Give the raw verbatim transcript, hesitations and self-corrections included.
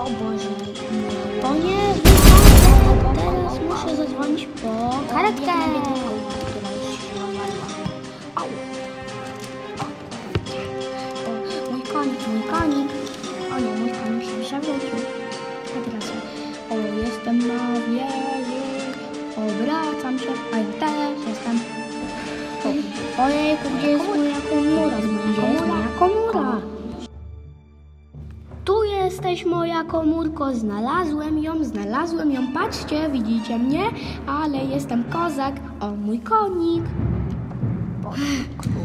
O Boże. O nie, wychodzę. Teraz muszę zadzwonić po karetkę. Która już się rozwaliła. Au. O, mój konik, mój konik. O nie, mój konik się przewrócił. A teraz ja. O, jestem na wieży. Obracam się, a ja też jestem. O, ojejku, gdzie jest moja komura? Gdzie jest moja komura? Tu jesteś, moja komórko, znalazłem ją, znalazłem ją, patrzcie, widzicie mnie, ale jestem kozak, o mój konik.